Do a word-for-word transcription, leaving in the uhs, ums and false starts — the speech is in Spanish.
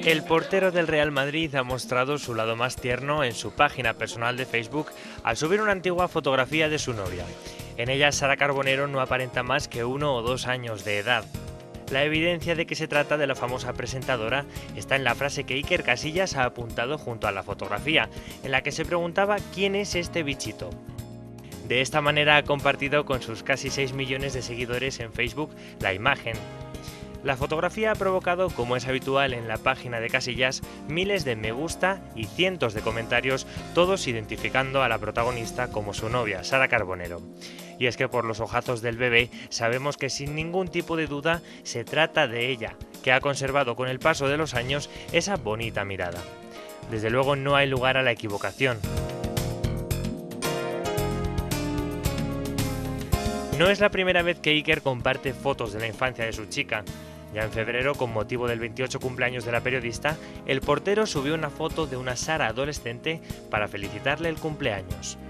El portero del Real Madrid ha mostrado su lado más tierno en su página personal de Facebook al subir una antigua fotografía de su novia. En ella, Sara Carbonero no aparenta más que uno o dos años de edad. La evidencia de que se trata de la famosa presentadora está en la frase que Iker Casillas ha apuntado junto a la fotografía, en la que se preguntaba quién es este bichito. De esta manera ha compartido con sus casi seis millones de seguidores en Facebook la imagen. La fotografía ha provocado, como es habitual en la página de Casillas, miles de me gusta y cientos de comentarios, todos identificando a la protagonista como su novia, Sara Carbonero. Y es que por los ojazos del bebé sabemos que sin ningún tipo de duda se trata de ella, que ha conservado con el paso de los años esa bonita mirada. Desde luego no hay lugar a la equivocación. No es la primera vez que Iker comparte fotos de la infancia de su chica. Ya en febrero, con motivo del veintiocho cumpleaños de la periodista, el portero subió una foto de una Sara adolescente para felicitarle el cumpleaños.